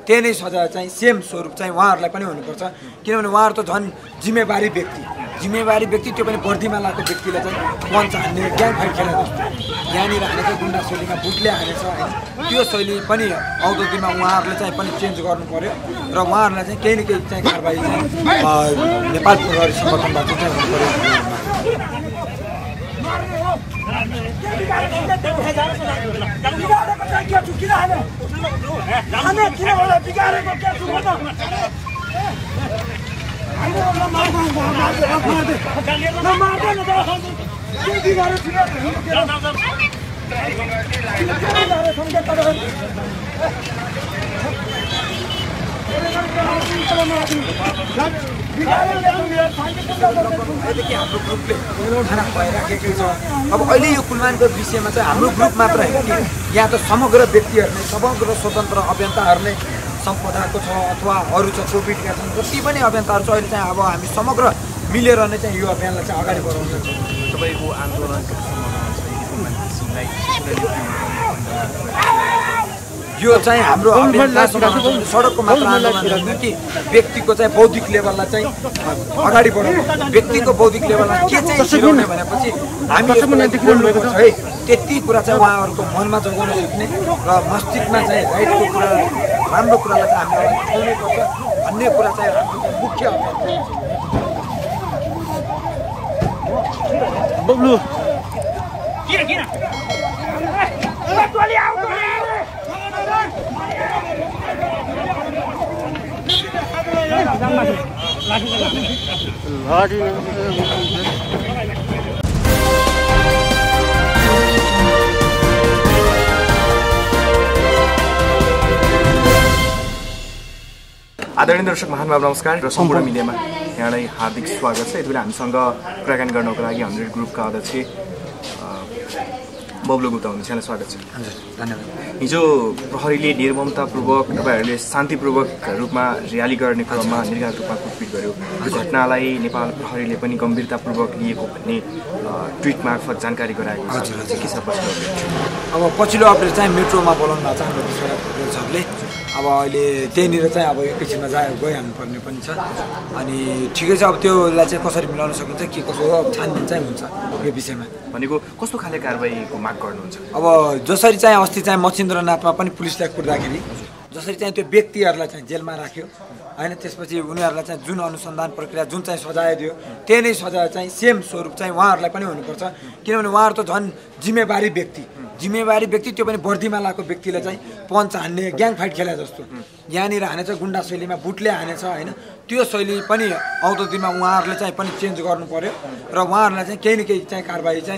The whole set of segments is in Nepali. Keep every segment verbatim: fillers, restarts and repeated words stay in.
त्यही नै सजाय चाहिँ सेम स्वरूप चाहिँ उहाँहरूलाई पनि हुनुपर्छ किनभने उहाँहरू त झन् जिम्मेवारी व्यक्ति जिम्मेवारी व्यक्ति त्यो पनि वर्दीमा लागेको व्यक्तिलाई चाहिँ पञ्च हान्ने ग्याङ फाइट खेला जस्तो यहाँनिर हानेको गुन्डा शैलीमा बुटले हानेछ होइन त्यो शैली पनि आउँदो दिनमा उहाँहरूले चाहिँ पनि चेन्ज गर्नु पर्यो र उहाँहरूलाई चाहिँ केही न केही चाहिँ कारबाही चाहिँ नेपाल प्रहरी सङ्गठनबाट चाहिँ हुनु पर्यो हाम्रो ग्रुपले खाना खुवाइराखेकै छ अब अहिले यो कुलमानको विषयमा चाहिँ हाम्रो ग्रुप मात्र होइन कि यहाँ त समग्र व्यक्तिहरूले समग्र स्वतन्त्र अभियन्ताहरूले सम्पदाको छ अथवा अरू छ कोभिडका छन् जति पनि अभियन्ताहरू छ अहिले चाहिँ अब हामी समग्र मिलेर नै चाहिँ यो अभियानलाई चाहिँ अगाडि बढाउन सक्छौँ तपाईँको आन्दोलनका यो चाहिँ हाम्रो सडकको मात्र आन्दोलन होइन कि व्यक्तिको चाहिँ बौद्धिक लेभललाई चाहिँ अगाडि बढाउनु व्यक्तिको बौद्धिक लेभललाई के चाहिँ सिकाउने भनेपछि हामी बोल्नुभएको छ है त्यति कुरा चाहिँ उहाँहरूको मनमा जोगाउन सक्ने र मस्तिष्कमा चाहिँ राइटको कुरा राम्रो कुरालाई चाहिँ हामीले उठाउनै पर्छ भन्ने कुरा चाहिँ हाम्रो मुख्य बब्लु आदरणीय दर्शक महानुभाव नमस्कार र सम्पूर्ण मिडियामा यहाँलाई हार्दिक स्वागत छ। यति बेला हामीसँग कुराकानी गर्नको लागि हन्ड्रेड ग्रुपका अध्यक्ष बब्लु गुप्ता हुनुहुन्छ, यहाँलाई स्वागत छ। हजुर धन्यवाद। हिजो प्रहरीले निर्ममतापूर्वक तपाईँहरूले शान्तिपूर्वक रूपमा र्याली गर्ने क्रममा निर्घात रूपमा कुटपिट गर्यो। यो घटनालाई नेपाल प्रहरीले पनि गम्भीरतापूर्वक लिएको भन्ने ट्विट मार्फत जानकारी गराएको छ। के छ पछिल्लो अपडेट? अब पछिल्लो अपडेट चाहिँ मेट्रोमा बोलाउनु भएको छ हाम्रो विश्वनाथ सरले। अब अहिले त्यहीँनिर चाहिँ अब एकैछिनमा जा गइहाल्नुपर्ने पनि छ अनि ठिकै छ। अब त्योलाई चाहिँ कसरी मिलाउन सकिन्छ के कसो हो अब छानबिन चाहिँ हुन्छ यो विषयमा। भनेको कस्तो खाले कारबाहीको माग गर्नुहुन्छ? अब जसरी चाहिँ अस्ति चाहिँ मच्छिन्द्रनाथमा पनि पुलिसलाई कुर्दाखेरि जसरी चाहिँ त्यो व्यक्तिहरूलाई चाहिँ जेलमा राख्यो होइन त्यसपछि उनीहरूलाई चाहिँ जुन अनुसन्धान प्रक्रिया जुन चाहिँ सजाय दियो त्यही नै सजाय चाहिँ सेम स्वरूप चाहिँ उहाँहरूलाई पनि हुनुपर्छ किनभने उहाँहरू त झन् जिम्मेवारी व्यक्ति जिम्मेवारी व्यक्ति त्यो पनि वर्दीमा लागेको व्यक्तिलाई चाहिँ पञ्च हान्ने ग्याङ फाइट खेला जस्तो यहाँनिर हानेछ गुन्डा शैलीमा बुटले हानेछ होइन त्यो शैली पनि आउँदो दिनमा उहाँहरूले चाहिँ पनि चेन्ज गर्नु पर्यो र उहाँहरूलाई चाहिँ केही न केही चाहिँ कारबाही चाहिँ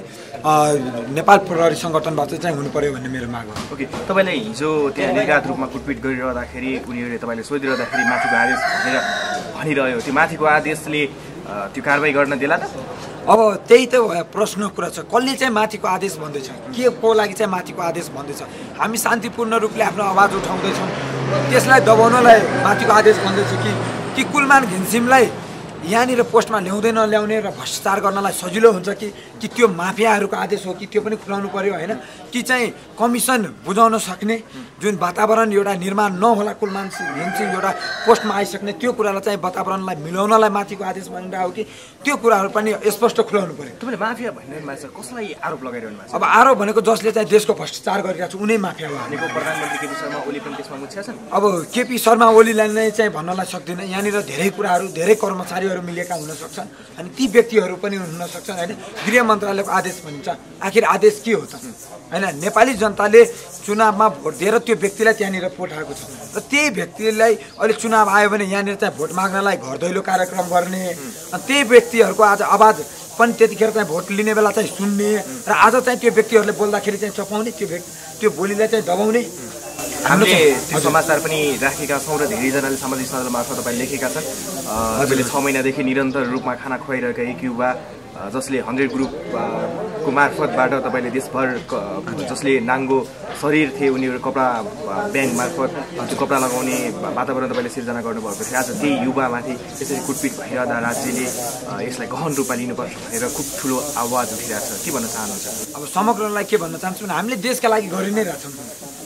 नेपाल प्रहरी सङ्गठनबाट चाहिँ हुनु पर्यो भन्ने मेरो माग हो। ओके, तपाईँलाई हिजो त्यहाँ निर्घात रूपमा कुटपिट गरिरहँदाखेरि उनीहरूले तपाईँले सोधिरहँदाखेरि माथिको आदेश भनेर भनिरह्यो, त्यो माथिको आदेशले त्यो कारबाही गर्न देला त? अब त्यही त प्रश्न कुरा छ, कसले चाहिँ माथिको आदेश भन्दैछ, के को लागि चाहिँ माथिको आदेश भन्दैछ? हामी शान्तिपूर्ण रूपले आफ्नो आवाज उठाउँदैछौँ, त्यसलाई दबाउनलाई माथिको आदेश भन्दैछ कि कि कुलमान घिन्सिमलाई यहाँनिर पोस्टमा ल्याउँदै नल्याउने र भ्रष्टाचार गर्नलाई सजिलो हुन्छ कि कि त्यो माफियाहरूको आदेश हो कि त्यो पनि खुलाउनु पर्यो होइन कि चाहिँ कमिसन बुझाउन सक्ने जुन वातावरण एउटा निर्माण नहोला कुलमान घिन्सिम एउटा पोस्टमा आइसक्ने त्यो कुरालाई चाहिँ वातावरणलाई मिलाउनलाई माथिको आदेश भनिरहेको हो कि त्यो कुराहरू पनि स्पष्ट खुलाउनु पर्यो। तपाईँले माफिया भनिरहनु भएको छ, कसलाई आरोप लगाइरहनु भएको छ? अब आरोप भनेको जसले चाहिँ देशको भ्रष्टाचार गरिरहेको छ उनी माफिया हो भनेको। प्रधानमन्त्री केपी शर्मा ओली पनि त्यसमा मुछ्या छन्। अब केपी शर्मा ओलीलाई नै चाहिँ भन्नलाई सक्दिनँ, यहाँनिर धेरै कुराहरू धेरै कर्मचारीहरू मिलेका हुन सक्छन् अनि ती व्यक्तिहरू पनि हुन सक्छन् होइन। गृह मन्त्रालयको आदेश भनिन्छ, आखिर आदेश के हो त होइन? नेपाली जनताले चुनावमा भोट दिएर त्यो व्यक्तिलाई त्यहाँनिर पठाएको छ र त्यही व्यक्तिलाई अहिले चुनाव आयो भने यहाँनिर चाहिँ भोट माग्नलाई घर दैलो कार्यक्रम गर्ने अनि त्यही व्यक्तिहरूको आज आवाज पनि त्यतिखेर चाहिँ भोट लिने बेला चाहिँ सुन्ने र आज चाहिँ त्यो व्यक्तिहरूले बोल्दाखेरि चाहिँ चपाउने त्यो व्यक्ति त्यो बोलीलाई चाहिँ दबाउने हामीले त्यो समाचार पनि राखेका छौँ र धेरैजनाले सामाजिक सञ्जाल मार्फत तपाईँ लेखेका छन्। तपाईँले छ महिनादेखि निरन्तर रूपमा खाना खुवाइरहेका एक युवा जसले हन्ड्रेड ग्रुपको मार्फतबाट तपाईँले देशभर जसले नाङ्गो शरीर थिए उनीहरू कपडा ब्याङ्क मार्फत त्यो कपडा लगाउने वातावरण तपाईँले सिर्जना गर्नुभएको थियो। आज त्यही युवामाथि यसरी कुटपिट भइरहँदा राज्यले यसलाई गहन रूपमा लिनुपर्छ भनेर खुब ठुलो आवाज उठिरहेको छ, के भन्न चाहनुहुन्छ? अब समग्रलाई के भन्न चाहन्छु भने हामीले देशका लागि गरि नै रहेछौँ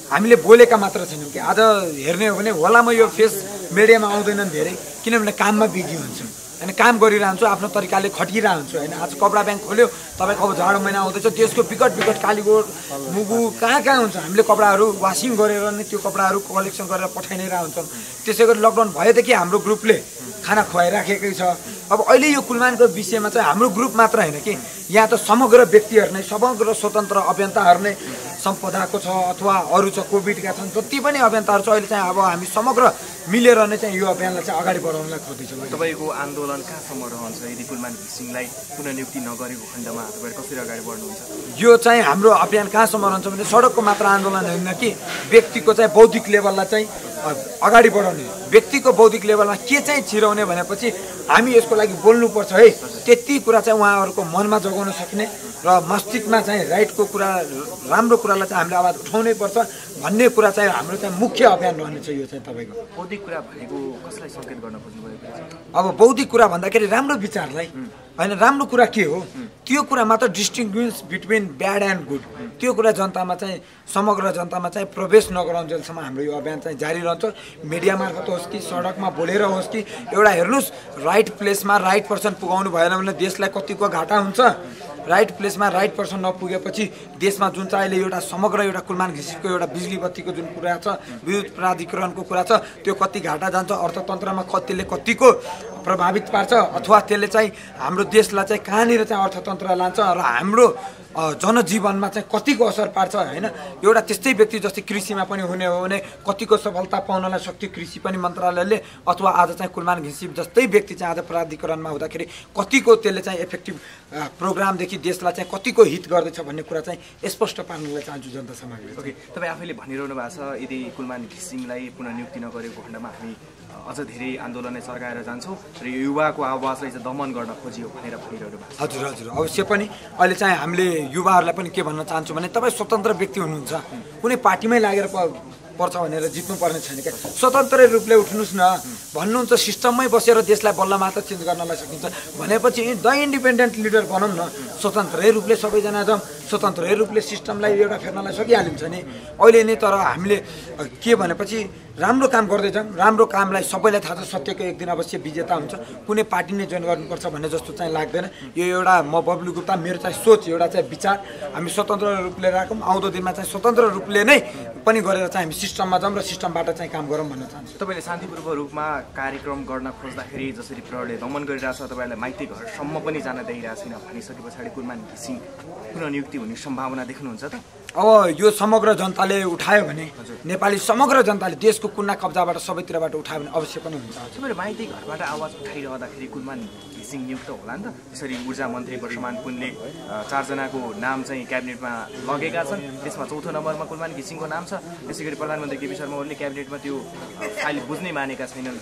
हामीले बोलेका मात्र छैनौँ कि आज हेर्ने हो भने होला म यो फेस मिडियामा आउँदैनन् धेरै किनभने काममा बिजी हुन्छु होइन काम गरिरहन्छु आफ्नो तरिकाले खटिरह हुन्छु होइन आज कपडा ब्याङ्क खोल्यो तपाईँको अब जाडो महिना आउँदैछ देशको विकट विकट कालीकोट मुगु कहाँ कहाँ हुन्छ हामीले कपडाहरू वासिङ गरेर नै त्यो कपडाहरू कलेक्सन गरेर पठाइ नै रह हुन्छौँ त्यसै गरी लकडाउन भएदेखि हाम्रो ग्रुपले खाना खुवाइराखेकै छ अब अहिले यो कुलमानको विषयमा चाहिँ हाम्रो ग्रुप मात्र होइन कि यहाँ त समग्र व्यक्तिहरू नै समग्र स्वतन्त्र अभियन्ताहरू नै सम्पदाको छ अथवा अरू छ कोभिडका छन् जति पनि अभियन्ताहरू छ अहिले चाहिँ अब हामी समग्र मिलेर नै चाहिँ यो अभियानलाई चाहिँ अगाडि बढाउनलाई खोज्दैछौँ तपाईँको आन्दोलन कहाँसम्म रहन्छ यदि कुलमान घिसिङलाई पुनर्नियुक्ति नगरेको खण्डमा तपाईँ कसरी अगाडि बढ्नुहुन्छ यो चाहिँ हाम्रो अभियान कहाँसम्म रहन्छ भने सडकको मात्र आन्दोलन होइन कि व्यक्तिको चाहिँ बौद्धिक लेभललाई चाहिँ अगाडि बढाउने व्यक्तिको बौद्धिक लेभलमा के चाहिँ छिराउने भनेपछि हामी यसको लागि बोल्नुपर्छ है त्यति कुरा चाहिँ उहाँहरूको मनमा जगाउन सक्ने र मस्तिष्कमा चाहिँ राइटको कुरा राम्रो कुरालाई चाहिँ हामीले आवाज उठाउनै पर्छ भन्ने कुरा चाहिँ हाम्रो चाहिँ मुख्य अभियान रहनेछ यो चाहिँ तपाईँको बौद्धिक कुरा भनेको कसलाई सङ्केत गर्न खोज्नुभएको अब बौद्धिक कुरा भन्दाखेरि राम्रो विचारलाई होइन राम्रो कुरा के हो त्यो कुरा मात्र distinguish between bad and good त्यो कुरा जनतामा चाहिँ समग्र जनतामा चाहिँ प्रवेश नगराउन्जेलसम्म हाम्रो यो अभियान चाहिँ जारी रहन्छ मिडिया मार्फत होस् कि सडकमा बोलेर होस् कि एउटा हेर्नुहोस् राइट प्लेसमा राइट पर्सन पुगाउनु भएन भने देशलाई कतिको घाटा हुन्छ राइट प्लेसमा राइट पर्सन नपुगेपछि देशमा जुन चाहिँ अहिले एउटा समग्र एउटा कुलमान घिसिङको एउटा बिजुली बत्तीको जुन कुरा छ विद्युत प्राधिकरणको कुरा छ त्यो कति घाटा जान्छ अर्थतन्त्रमा त्यसले कतिको प्रभावित पार्छ अथवा त्यसले चाहिँ हाम्रो देशलाई चाहिँ कहाँनिर चाहिँ अर्थतन्त्र लान्छ र हाम्रो जनजीवनमा चाहिँ कतिको असर पार्छ होइन एउटा त्यस्तै व्यक्ति जस्तै कृषिमा पनि हुने हो भने कतिको सफलता पाउनलाई सक्थ्यो कृषि पनि मन्त्रालयले अथवा आज चाहिँ कुलमान घिसिङ जस्तै व्यक्ति चाहिँ आज प्राधिकरणमा हुँदाखेरि कतिको त्यसले चाहिँ इफेक्टिभ प्रोग्रामदेखि देशलाई चाहिँ कतिको हित गर्दैछ भन्ने कुरा चाहिँ स्पष्ट पार्नलाई चाहन्छु जनता समाजले ओके तपाईँ आफैले भनिरहनु भएको छ यदि कुलमान घिसिङलाई पुनर्नियुक्ति नगरेको खण्डमा हामी अझ धेरै आन्दोलनलाई सर्काएर जान्छौँ र यो युवाको आवाजलाई चाहिँ दमन गर्न खोजियो भनेर भनिरहनु भएको छ हजुर हजुर अवश्य पनि अहिले चाहिँ हामीले युवाहरूलाई पनि के भन्न चाहन्छु भने तपाईँ स्वतन्त्र व्यक्ति हुनुहुन्छ कुनै पार्टीमै लागेर पर्छ भनेर जित्नुपर्ने छैन क्या स्वतन्त्र रूपले उठ्नुहोस् न भन्नुहुन्छ सिस्टममै बसेर देशलाई बल्ल मात्र चेन्ज गर्नलाई सकिन्छ भनेपछि द इन्डिपेन्डेन्ट लिडर भनौँ न स्वतन्त्रै रूपले सबैजना जाउँ स्वतन्त्रै रूपले सिस्टमलाई एउटा फेर्नलाई सकिहालिन्छ नि अहिले नै तर हामीले के भनेपछि राम्रो काम गर्दै जाउँ राम्रो कामलाई सबैलाई थाहा छ सत्यको एक दिन अवश्य विजेता हुन्छ कुनै पार्टी नै जोइन गर्नुपर्छ भन्ने जस्तो चाहिँ लाग्दैन यो एउटा म बब्लु गुप्ता मेरो चाहिँ सोच एउटा चाहिँ विचार हामी स्वतन्त्र रूपले राखौँ आउँदो दिनमा चाहिँ स्वतन्त्र रूपले नै पनि गरेर चाहिँ हामी सिस्टममा जाउँ र सिस्टमबाट चाहिँ काम गरौँ भन्न चाहन्छु तपाईँले शान्तिपूर्वक रूपमा कार्यक्रम गर्न खोज्दाखेरि जसरी प्रहरले दमन गरिरहेछ तपाईँलाई माइती घरसम्म पनि जान दिइरहेको छैन भनिसके पछाडि कुलमान घिसिङ पुनर्नियुक्ति हुने सम्भावना देख्नुहुन्छ त अब यो समग्र जनताले उठायो भने नेपाली समग्र जनताले देशको कुना कब्जाबाट सबैतिरबाट उठायो भने अवश्य पनि हुन्छ तपाईँले माइती घरबाट आवाज उठाइरहँदाखेरि कुलमान घिसिङ नियुक्त होला नि त त्यसरी ऊर्जा मन्त्री वर्षमान पुनले चारजनाको नाम चाहिँ क्याबिनेटमा लगेका छन् त्यसमा चौथो नम्बरमा कुलमान घिसिङको नाम छ त्यसै गरी प्रधानमन्त्री केपी शर्मा ओलीले क्याबिनेटमा त्यो फाइल बुझ्नै मानेका छैनन्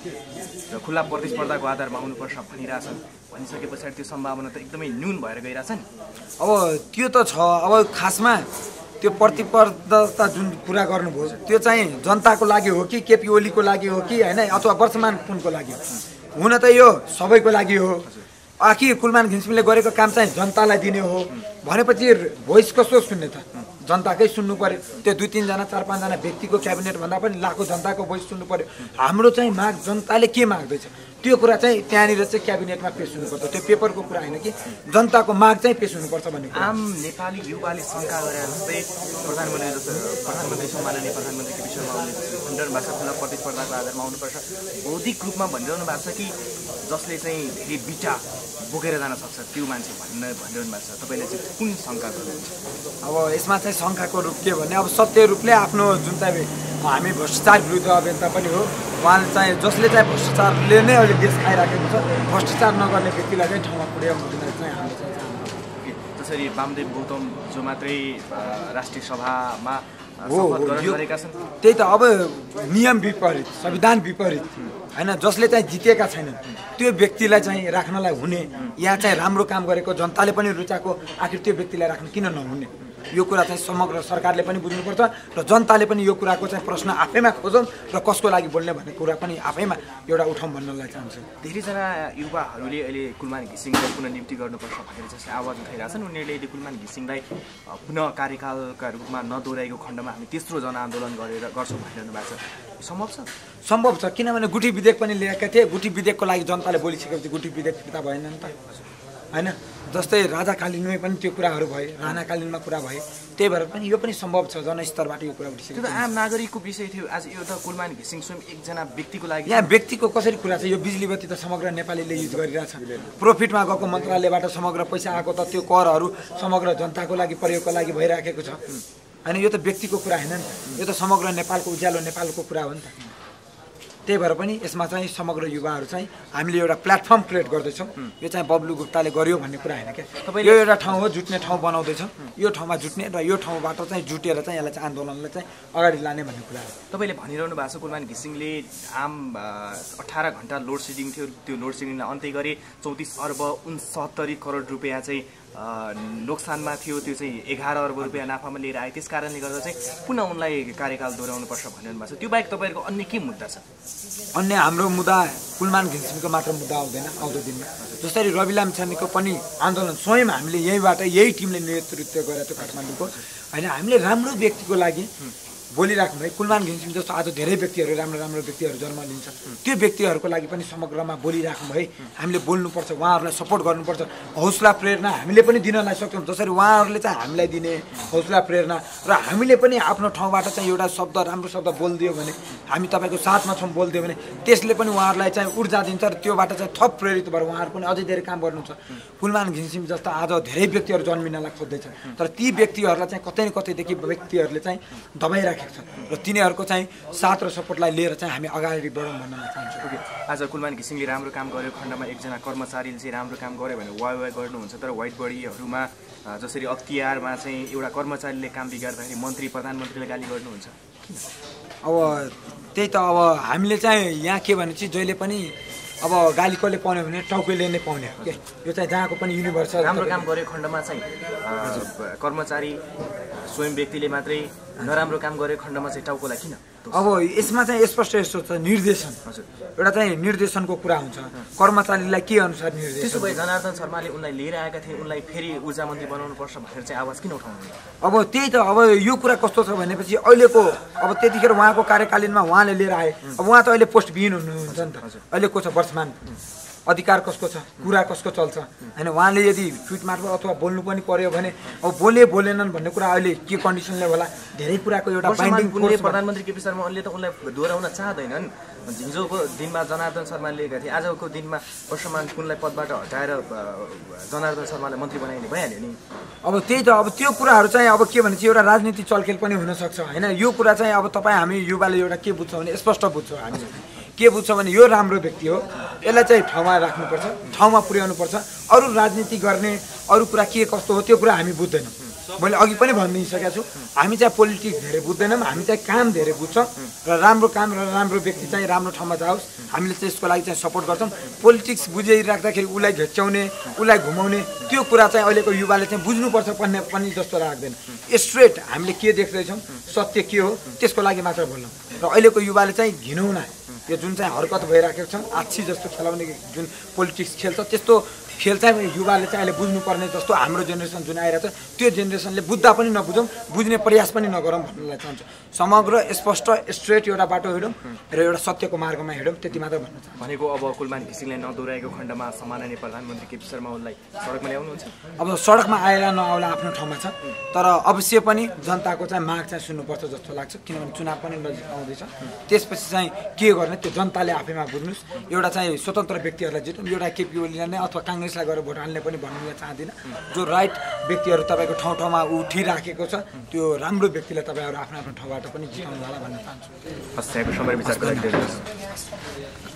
र खुल्ला प्रतिस्पर्धाको आधारमा आउनुपर्छ भनिरहेछन् भनिसके पछाडि त्यो सम्भावना त एकदमै न्यून भएर गइरहेछ नि अब त्यो त छ अब खासमा त्यो प्रतिस्पर्धा जुन कुरा गर्नुभयो त्यो चाहिँ जनताको लागि हो कि केपी ओलीको लागि हो कि होइन अथवा वर्षमान पुनको लागि हो हुन त यो सबैको लागि हो आखिर कुलमान घिसिङले गरेको काम चाहिँ जनतालाई दिने हो भनेपछि भोइस कसो सुन्ने त जनताकै सुन्नु पर्यो त्यो दुई तिनजना चार पाँचजना व्यक्तिको क्याबिनेट भन्दा पनि लाखौँ जनताको भोइस सुन्नु पर्यो हाम्रो चाहिँ माग जनताले के माग्दैछ त्यो कुरा चाहिँ त्यहाँनिर चाहिँ क्याबिनेटमा पेश हुनुपर्छ त्यो पेपरको कुरा होइन कि जनताको माग चाहिँ पेश हुनुपर्छ भन्ने आम नेपाली युवाले शङ्का गरे जस्तै प्रधानमन्त्री जस्तो प्रधानमन्त्री सम्माननीय प्रधानमन्त्री केपी शर्मा ओलीले भनिरहनु भएको छ खुला प्रतिस्पर्धाको आधारमा आउनुपर्छ बौद्धिक रूपमा भनिरहनु भएको छ कि जसले चाहिँ धेरै बिटा बोकेर जान सक्छ त्यो मान्छे भन्न भनिरहनु भएको छ तपाईँले चाहिँ कुन शङ्का गर्नुहुन्छ अब यसमा चाहिँ शङ्काको रूप के भने अब सत्य रूपले आफ्नो जुन चाहिँ हामी भ्रष्टाचार विरुद्ध अभियन्ता पनि हो उहाँले चाहिँ जसले चाहिँ भ्रष्टाचारले नै अहिले देश खाइराखेको छ भ्रष्टाचार नगर्ने व्यक्तिलाई चाहिँ ठाउँमा पुर्याउनु चाहिँ हामीले चाहिँ जसरी वामदेव गौतम जो मात्रै राष्ट्रिय सभामा हो त्यही त अब नियम विपरीत संविधान विपरीत होइन जसले चाहिँ जितेका छैनन् त्यो व्यक्तिलाई चाहिँ राख्नलाई हुने यहाँ चाहिँ राम्रो काम गरेको जनताले पनि रुचाएको आखिर त्यो व्यक्तिलाई राख्न किन नहुने यो कुरा चाहिँ समग्र सरकारले पनि बुझ्नुपर्छ र जनताले पनि यो कुराको चाहिँ प्रश्न आफैमा खोजौँ र कसको लागि बोल्ने भन्ने कुरा पनि आफैमा एउटा उठाउँ भन्नलाई चाहन्छु। धेरैजना युवाहरूले अहिले कुलमान घिसिङलाई पुनर्नियुक्ति गर्नुपर्छ भनेर चाहिँ आवाज उठाइरहेछन्। उनीहरूले यदि कुलमान घिसिङलाई पुनः कार्यकालका रूपमा नदोहोऱ्याएको खण्डमा हामी तेस्रो जनआन्दोलन गरेर गर्छौँ भनिरहनु भएको छ, सम्भव छ? सम्भव छ, किनभने गुठी विधेयक पनि ल्याएका थिए। गुठी विधेयकको लागि जनताले बोलिसकेपछि गुठी विधेयक फिर्ता भएन नि त, होइन? जस्तै राजाकालीनमै पनि त्यो कुराहरू भए, राणाकालीनमा कुरा भए, त्यही भएर पनि यो पनि सम्भव छ, जनस्तरबाट यो कुरा उठिसक्यो। त्यो त आम नागरिकको विषय थियो। आज यो त कुलमान घिसिङ स्वयं एकजना व्यक्तिको लागि यहाँ व्यक्तिको कसरी कुरा छ? यो बिजुली बत्ती त समग्र नेपालीले युज गरिरहेछ। प्रोफिटमा गएको मन्त्रालयबाट समग्र पैसा आएको त त्यो करहरू समग्र जनताको लागि प्रयोगको लागि भइराखेको छ, होइन? यो त व्यक्तिको कुरा होइन नि, यो त समग्र नेपालको उज्यालो नेपालको कुरा हो नि त। त्यही भएर पनि यसमा चाहिँ समग्र युवाहरू चाहिँ हामीले एउटा प्लेटफर्म क्रिएट गर्दैछौँ। यो चाहिँ बब्लु गुप्ताले गर्यो भन्ने कुरा होइन क्या, यो एउटा ठाउँ हो, जुट्ने ठाउँ बनाउँदैछौँ। यो ठाउँमा जुट्ने र यो ठाउँबाट चाहिँ जुटेर चाहिँ यसलाई चाहिँ आन्दोलनलाई चाहिँ अगाडि लाने भन्ने कुरा हो। तपाईँले भनिरहनु भएको छ कुलमान घिसिङले आम अठार घन्टा लोड सेडिङ थियो, त्यो लोड सेडिङलाई अन्त्य गरे, चौतिस अर्ब उनसत्तरी करोड रुपियाँ चाहिँ नोक्सानमा थियो, त्यो चाहिँ एघार अर्ब रुपियाँ नाफामा लिएर आए। त्यस कारणले गर्दा चाहिँ पुनः उनलाई कार्यकाल दोहोऱ्याउनुपर्छ भनिरहनु भएको छ। त्यो बाहेक तपाईँहरूको अन्य के मुद्दा छ? अन्य हाम्रो मुद्दा कुलमान घिसिङको मात्र मुद्दा आउँदैन आउँदो दिनमा। जसरी रवि लामिछानेको पनि आन्दोलन स्वयं हामीले यहीँबाट यही टिमले नेतृत्व गरेको थियो काठमाडौँको, होइन? हामीले राम्रो व्यक्तिको लागि बोलिराख्नु है। कुलमान घिसिङ जस्तो आज धेरै व्यक्तिहरू राम्रो राम्रो व्यक्तिहरू जन्म लिन्छ, त्यो व्यक्तिहरूको लागि पनि समग्रमा बोलिराख्नु है। हामीले बोल्नुपर्छ, उहाँहरूलाई सपोर्ट गर्नुपर्छ, हौसला प्रेरणा हामीले पनि दिनलाई सक्छौँ। जसरी उहाँहरूले चाहिँ हामीलाई दिने हौसला प्रेरणा र हामीले पनि आफ्नो ठाउँबाट चाहिँ एउटा शब्द राम्रो शब्द बोलिदियो भने, हामी तपाईँको साथमा छौँ बोलिदियो भने त्यसले पनि उहाँहरूलाई चाहिँ ऊर्जा दिन्छ र त्योबाट चाहिँ थप प्रेरित भएर उहाँहरू पनि अझै धेरै काम गर्नुहुन्छ। कुलमान घिसिङ जस्ता आज धेरै व्यक्तिहरू जन्मिनलाई खोज्दैछ, तर ती व्यक्तिहरूलाई चाहिँ कतै न कतैदेखि व्यक्तिहरूले चाहिँ दबाइराखेको छ र तिनीहरूको चाहिँ साथ र सपोर्टलाई लिएर चाहिँ हामी अगाडि बढौँ भन्न चाहन्छु। आज कुलमान घिसिङले राम्रो काम गरेको खण्डमा एकजना कर्मचारीले चाहिँ राम्रो काम गर्यो भने वाइ वाइ गर्नुहुन्छ, तर व्हाइट बडीहरूमा जसरी अख्तियारमा चाहिँ एउटा कर्मचारीले काम बिगार्दाखेरि मन्त्री प्रधानमन्त्रीले गाली गर्नुहुन्छ। अब त्यही त, अब हामीले चाहिँ यहाँ के भने चाहिँ जहिले पनि अब गाली कसले पाउने भने टाउकोले नै पाउने हो के। यो चाहिँ जहाँको पनि युनिभर्स राम्रो काम गरेको खण्डमा चाहिँ कर्मचारी स्वयं व्यक्तिले मात्रै, नराम्रो काम गरेको खण्डमा चाहिँ टाउकोलाई किन? अब यसमा चाहिँ स्पष्ट यस्तो छ, निर्देशन एउटा चाहिँ निर्देशनको कुरा हुन्छ। कर्मचारीलाई के अनुसार निर्देशन? त्यसो भए जनार्दन शर्माले उनलाई लिएर आएका थिए, उनलाई फेरि ऊर्जा मन्त्री बनाउनुपर्छ भनेर चाहिँ आवाज किन उठाउनु? अब त्यही त, अब यो कुरा कस्तो छ भनेपछि अहिलेको अब त्यतिखेर उहाँको कार्यकालीनमा उहाँले लिएर आए, अब उहाँ त अहिले पोस्टविहीन हुनुहुन्छ नि त। अहिले को छ वर्तमान अधिकार कसको छ, कुरा कसको चल्छ, होइन? उहाँले यदि ट्विट मार्फत अथवा बोल्नु पनि पर्यो भने अब बोले बोलेनन् भन्ने कुरा अहिले के कन्डिसनले होला, धेरै कुराको एउटा बाइन्डिङ फोर्स। प्रधानमन्त्री केपी शर्मा ओलीले त उनलाई दोहोऱ्याउन चाहँदैनन्। हिजोको दिनमा जनार्दन शर्माले लिएका थिए, आजको दिनमा वर्षमान कुनलाई पदबाट हटाएर जनार्दन शर्मालाई मन्त्री बनाइने भइहाल्यो नि। अब त्यही त, अब त्यो कुराहरू चाहिँ अब के भने चाहिँ एउटा राजनीति चलखेल पनि हुनसक्छ, होइन? यो कुरा चाहिँ अब तपाईँ हामी युवाले एउटा के बुझ्छौँ भने स्पष्ट बुझ्छौँ। हामी के बुझ्छ भने यो राम्रो व्यक्ति हो, यसलाई चाहिँ ठाउँमा राख्नुपर्छ, ठाउँमा पुर्याउनुपर्छ। अरू राजनीति गर्ने अरू कुरा के कस्तो हो त्यो कुरा हामी बुझ्दैनौँ। मैले अघि पनि भनिदिइसकेको छु, हामी चाहिँ पोलिटिक्स धेरै बुझ्दैनौँ, हामी चाहिँ काम धेरै बुझ्छौँ र राम्रो काम र राम्रो व्यक्ति चाहिँ राम्रो ठाउँमा जाओस् हामीले चाहिँ यसको लागि चाहिँ सपोर्ट गर्छौँ। पोलिटिक्स बुझिराख्दाखेरि उसलाई घेच्याउने, उसलाई घुमाउने त्यो कुरा चाहिँ अहिलेको युवाले चाहिँ बुझ्नुपर्छ भन्ने पनि जस्तो लाग्दैन। स्ट्रेट हामीले के देख्दैछौँ, सत्य के हो त्यसको लागि मात्र बोल्छौँ। र अहिलेको युवाले चाहिँ घिनौना यो जुन चाहिँ हरकत भइराखेको छ, आछी जस्तो खेलाउने जुन पोलिटिक्स खेल्छ, त्यस्तो खेल चाहिँ युवाले चाहिँ अहिले बुझ्नुपर्ने जस्तो हाम्रो जेनेरेसन जुन आइरहेको छ त्यो जेनेरेसनले बुझ्दा पनि नबुझौँ, बुझ्ने प्रयास पनि नगरौँ भन्नलाई चाहन्छु। समग्र स्पष्ट स्ट्रेट एउटा बाटो हिँडौँ र एउटा सत्यको मार्गमा हिँडौँ, त्यति मात्र भन्न चाहन्छु। भनेको अब कुलमान घिसिङलाई नदोहोऱ्याएको खण्डमा सम्माननीय प्रधानमन्त्री केपी शर्मा ओलीलाई सडकमा ल्याउनुहुन्छ? अब सडकमा आएर नआउला आफ्नो ठाउँमा छ, तर अवश्य पनि जनताको चाहिँ माग चाहिँ सुन्नुपर्छ जस्तो लाग्छ, किनभने चुनाव पनि नजिक आउँदैछ। त्यसपछि चाहिँ के गर्ने त्यो जनताले आफैमा बुझ्नुहोस्। एउटा चाहिँ स्वतन्त्र व्यक्तिहरूलाई जितौँ, एउटा केपी ओलीलाई नै अथवा काङ्ग्रेसलाई गएर भोट हाल्ने पनि भन्नुलाई चाहदिनँ। जो राइट व्यक्तिहरू तपाईँको ठाउँ ठाउँमा उठिराखेको छ त्यो राम्रो व्यक्तिलाई तपाईँहरू आफ्नो आफ्नो ठाउँबाट पनि जिताउनु होला भन्न चाहन्छु। हस्, यहाँको समय विचारको लागि